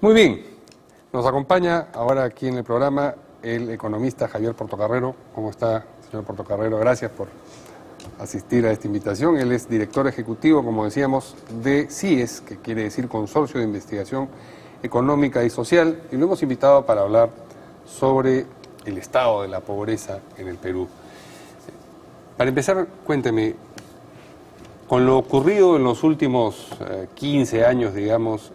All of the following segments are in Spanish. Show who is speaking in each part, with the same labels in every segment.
Speaker 1: Muy bien, nos acompaña ahora aquí en el programa el economista Javier Portocarrero. ¿Cómo está, señor Portocarrero? Gracias por asistir a esta invitación. Él es director ejecutivo, como decíamos, de CIES, que quiere decir Consorcio de Investigación Económica y Social, y lo hemos invitado para hablar sobre el estado de la pobreza en el Perú. Para empezar, cuénteme, con lo ocurrido en los últimos 15 años, digamos,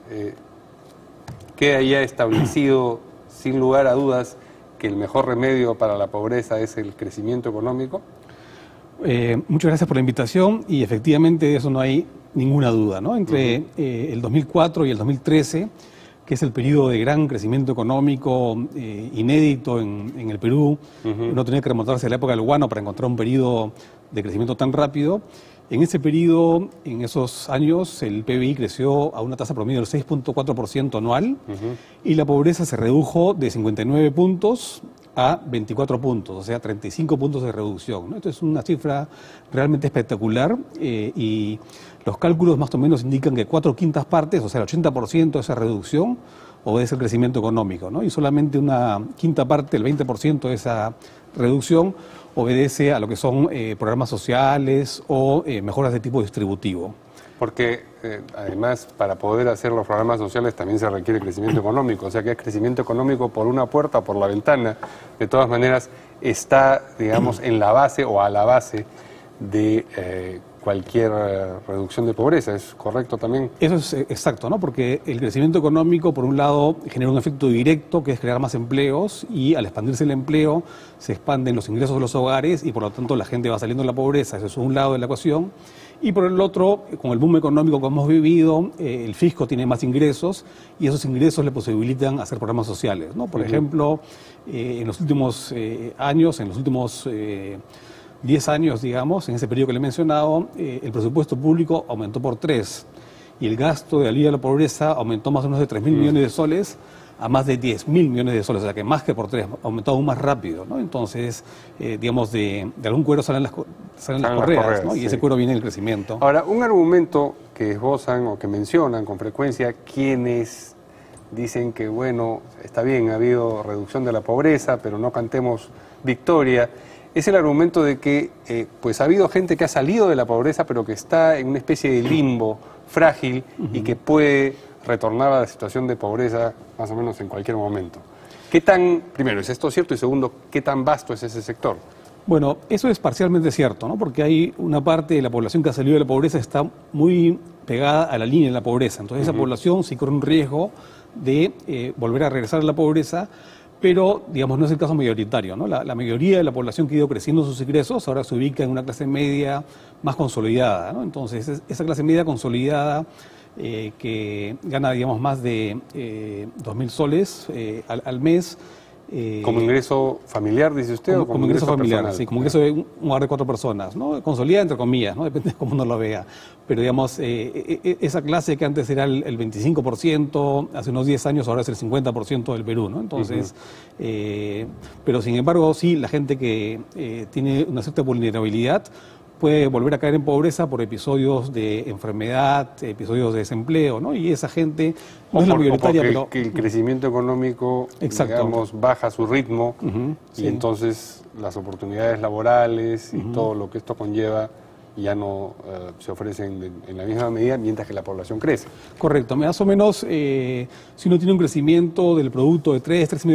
Speaker 1: queda ya establecido, sin lugar a dudas, que el mejor remedio para la pobreza es el crecimiento económico.
Speaker 2: Muchas gracias por la invitación y efectivamente de eso no hay ninguna duda, ¿no? Entre el 2004 y el 2013, que es el periodo de gran crecimiento económico inédito en el Perú, uno tenía que remontarse a la época del Guano para encontrar un periodo de crecimiento tan rápido. En ese periodo, en esos años, el PBI creció a una tasa promedio del 6.4% anual y la pobreza se redujo de 59 puntos a 24 puntos, o sea, 35 puntos de reducción, ¿no? Esto es una cifra realmente espectacular y los cálculos más o menos indican que 4/5 partes, o sea, el 80% de esa reducción obedece al crecimiento económico, ¿no? Y solamente una quinta parte, el 20% de esa reducción, obedece a lo que son programas sociales o mejoras de tipo distributivo.
Speaker 1: Porque además para poder hacer los programas sociales también se requiere crecimiento económico, o sea que es crecimiento económico por una puerta o por la ventana. De todas maneras está, digamos, en la base o a la base de cualquier reducción de pobreza, ¿es correcto también?
Speaker 2: Eso es exacto, ¿no? Porque el crecimiento económico, por un lado, genera un efecto directo, que es crear más empleos, y al expandirse el empleo, se expanden los ingresos de los hogares y por lo tanto la gente va saliendo de la pobreza. Eso es un lado de la ecuación. Y por el otro, con el boom económico que hemos vivido, el fisco tiene más ingresos y esos ingresos le posibilitan hacer programas sociales, ¿no? Por ejemplo, en los últimos años, en los últimos 10 años, digamos, en ese periodo que le he mencionado, el presupuesto público aumentó por 3 y el gasto de alivio a la pobreza aumentó más o menos de 3.000 millones de soles a más de 10.000 millones de soles, o sea que más que por 3, aumentó aún más rápido, ¿no? Entonces, digamos, de algún cuero salen las correas, ¿no? Y ese cuero viene del crecimiento.
Speaker 1: Ahora, un argumento que esbozan o que mencionan con frecuencia quienes dicen que, bueno, está bien, ha habido reducción de la pobreza, pero no cantemos victoria, es el argumento de que pues ha habido gente que ha salido de la pobreza, pero que está en una especie de limbo frágil y que puede retornar a la situación de pobreza más o menos en cualquier momento. ¿Qué tan, primero, es esto cierto? Y segundo, ¿qué tan vasto es ese sector?
Speaker 2: Bueno, eso es parcialmente cierto, ¿no? Porque hay una parte de la población que ha salido de la pobreza está muy pegada a la línea de la pobreza. Entonces esa población sí corre un riesgo de volver a regresar a la pobreza, pero, digamos, no es el caso mayoritario, ¿no? La mayoría de la población que ha ido creciendo sus ingresos ahora se ubica en una clase media más consolidada, ¿no? Entonces, esa clase media consolidada que gana, digamos, más de 2.000 soles al mes.
Speaker 1: ¿Como ingreso familiar, dice usted?
Speaker 2: Como ingreso familiar, personal? Sí, como ingreso de un hogar de 4 personas, ¿no? Consolidada entre comillas, ¿no? Depende de cómo uno lo vea. Pero digamos, esa clase que antes era el 25%, hace unos 10 años ahora es el 50% del Perú, ¿no? Entonces, pero sin embargo, sí, la gente que tiene una cierta vulnerabilidad puede volver a caer en pobreza por episodios de enfermedad, episodios de desempleo, ¿no? Y esa gente no es la mayoritaria, pero
Speaker 1: que el crecimiento económico, digamos, baja su ritmo y entonces las oportunidades laborales y todo lo que esto conlleva ya no se ofrecen en la misma medida mientras que la población crece.
Speaker 2: Correcto, más o menos si uno tiene un crecimiento del producto de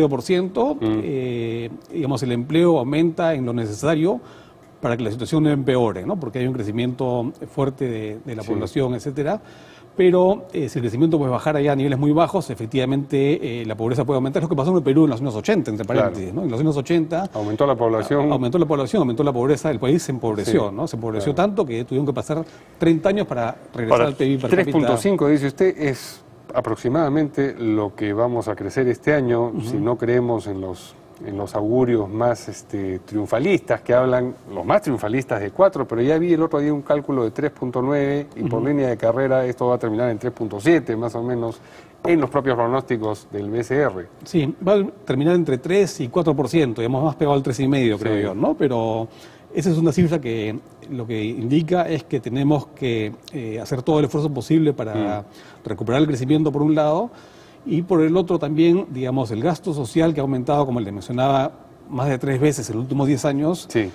Speaker 2: 3,5%, digamos, el empleo aumenta en lo necesario para que la situación no empeore, ¿no? Porque hay un crecimiento fuerte de la población, etcétera. Pero si el crecimiento puede bajar allá a niveles muy bajos, efectivamente la pobreza puede aumentar. Es lo que pasó en el Perú en los años 80, entre paréntesis, ¿no? En los años 80...
Speaker 1: Aumentó la población.
Speaker 2: Aumentó la pobreza, el país se empobreció, ¿no? Se empobreció tanto que tuvieron que pasar 30 años para regresar al PIB per cápita.
Speaker 1: 3.5, dice usted, es aproximadamente lo que vamos a crecer este año, si no creemos en los augurios más triunfalistas, que hablan, los más triunfalistas de 4, pero ya vi el otro día un cálculo de 3.9 y por línea de carrera esto va a terminar en 3.7 más o menos en los propios pronósticos del BCR.
Speaker 2: Sí, va a terminar entre 3 y 4%, digamos más pegado al 3,5 creo yo, ¿no? Pero esa es una cifra que lo que indica es que tenemos que hacer todo el esfuerzo posible para recuperar el crecimiento por un lado y por el otro también, digamos, el gasto social que ha aumentado, como le mencionaba, más de 3 veces en los últimos 10 años,
Speaker 1: Sí.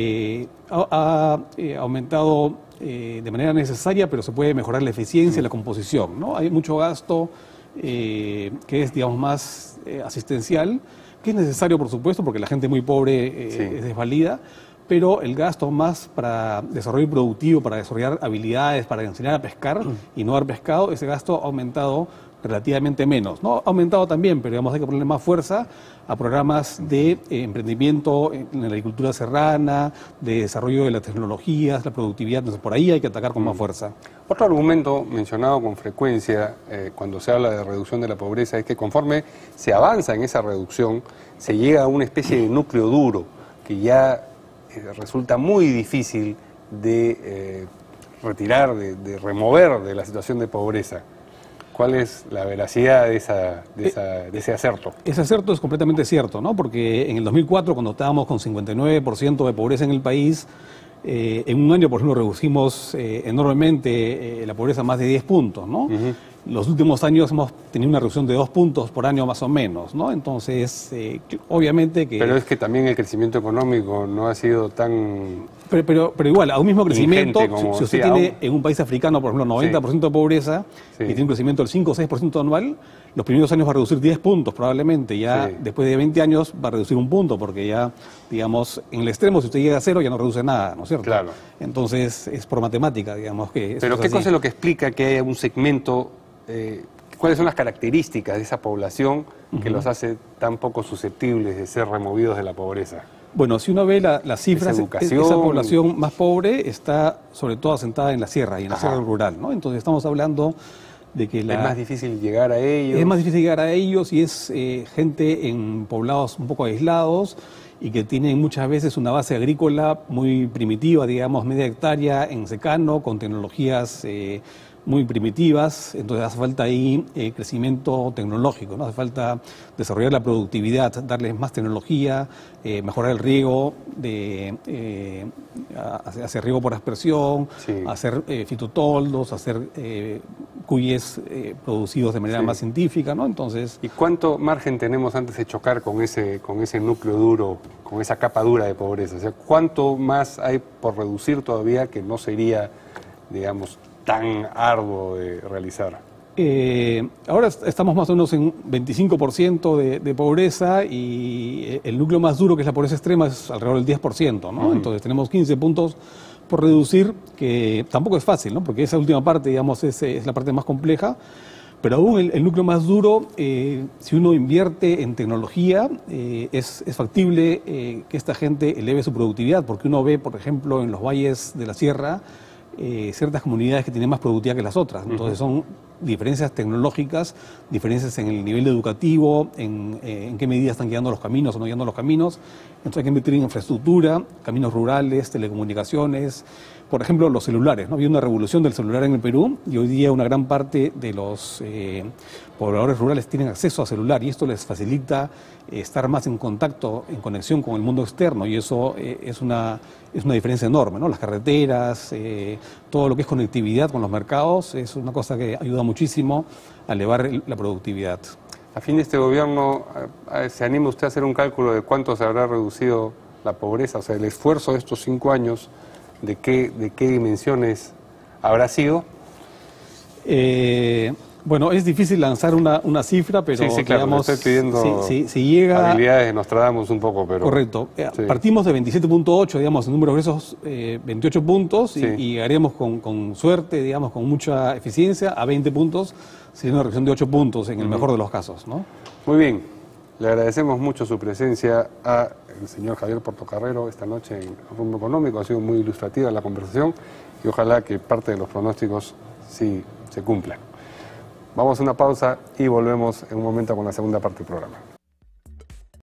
Speaker 2: ha aumentado de manera necesaria, pero se puede mejorar la eficiencia y la composición, ¿no? Hay mucho gasto que es, digamos, más asistencial, que es necesario, por supuesto, porque la gente muy pobre es desvalida, pero el gasto más para desarrollo productivo, para desarrollar habilidades, para enseñar a pescar y no dar pescado, ese gasto ha aumentado relativamente menos, ¿no? Ha aumentado también, pero digamos hay que ponerle más fuerza a programas de emprendimiento en la agricultura serrana, de desarrollo de las tecnologías, la productividad, entonces por ahí hay que atacar con más fuerza.
Speaker 1: Otro argumento mencionado con frecuencia cuando se habla de reducción de la pobreza es que conforme se avanza en esa reducción, se llega a una especie de núcleo duro que ya resulta muy difícil de retirar, de remover de la situación de pobreza. ¿Cuál es la veracidad de ese acerto? Ese
Speaker 2: acerto es completamente cierto, ¿no? Porque en el 2004, cuando estábamos con 59% de pobreza en el país, en un año, por ejemplo, reducimos enormemente la pobreza más de 10 puntos, ¿no? Los últimos años hemos tenido una reducción de 2 puntos por año más o menos, ¿no? Entonces, obviamente que...
Speaker 1: Pero es que también el crecimiento económico no ha sido tan...
Speaker 2: Pero igual, a un mismo crecimiento, si usted tiene en un país africano, por ejemplo, 90% de pobreza y tiene un crecimiento del 5 o 6% anual, los primeros años va a reducir 10 puntos probablemente, ya después de 20 años va a reducir 1 punto, porque ya, digamos, en el extremo, si usted llega a 0 ya no reduce nada, ¿no es cierto?
Speaker 1: Claro.
Speaker 2: Entonces, es por matemática, digamos que...
Speaker 1: Pero ¿qué cosa es lo que explica que haya un segmento... ¿Cuáles son las características de esa población que los hace tan poco susceptibles de ser removidos de la pobreza?
Speaker 2: Bueno, si uno ve las cifras, esa población más pobre está sobre todo asentada en la sierra y en la sierra rural, ¿no? Entonces estamos hablando de que
Speaker 1: es más difícil llegar a ellos.
Speaker 2: Es más difícil llegar a ellos y es gente en poblados un poco aislados y que tienen muchas veces una base agrícola muy primitiva, digamos, media hectárea en secano, con tecnologías muy primitivas, entonces hace falta ahí crecimiento tecnológico, ¿no? Hace falta desarrollar la productividad, darles más tecnología, mejorar el riego, hacer riego por aspersión, hacer fitotoldos, hacer cuyes producidos de manera más científica, ¿no? Entonces...
Speaker 1: ¿Y cuánto margen tenemos antes de chocar con ese núcleo duro, con esa capa dura de pobreza? O sea, ¿cuánto más hay por reducir todavía que no sería, digamos, tan arduo de realizar?
Speaker 2: Ahora estamos más o menos en 25% de pobreza y el núcleo más duro, que es la pobreza extrema, es alrededor del 10%, ¿no? Entonces tenemos 15 puntos por reducir, que tampoco es fácil, ¿no? Porque esa última parte, digamos, es la parte más compleja, pero aún el núcleo más duro, si uno invierte en tecnología, es factible que esta gente eleve su productividad, porque uno ve, por ejemplo, en los valles de la sierra, ciertas comunidades que tienen más productividad que las otras. Entonces son diferencias tecnológicas, diferencias en el nivel educativo, en qué medida están guiando los caminos o no guiando los caminos. Entonces hay que invertir en infraestructura, caminos rurales, telecomunicaciones, por ejemplo los celulares, ¿no? Había una revolución del celular en el Perú y hoy día una gran parte de los pobladores rurales tienen acceso a celular y esto les facilita estar más en contacto, en conexión con el mundo externo y eso es una diferencia enorme, ¿no? Las carreteras, todo lo que es conectividad con los mercados es una cosa que ayuda muchísimo a elevar la productividad.
Speaker 1: A fin de este gobierno, ¿se anima usted a hacer un cálculo de cuánto se habrá reducido la pobreza? O sea, el esfuerzo de estos 5 años, ¿de qué dimensiones habrá sido?
Speaker 2: Bueno, es difícil lanzar una cifra, pero
Speaker 1: sí, claro,
Speaker 2: digamos,
Speaker 1: estoy pidiendo
Speaker 2: si llega...
Speaker 1: habilidades de Nostradamus un poco, pero...
Speaker 2: Correcto. Partimos de 27.8, digamos, en números gruesos, 28 puntos, y llegaremos con suerte, digamos, con mucha eficiencia, a 20 puntos, sería una reducción de 8 puntos en el mejor de los casos, ¿no?
Speaker 1: Muy bien. Le agradecemos mucho su presencia al señor Javier Portocarrero esta noche en Rumbo Económico. Ha sido muy ilustrativa la conversación y ojalá que parte de los pronósticos sí se cumplan. Vamos a una pausa y volvemos en un momento con la segunda parte del programa.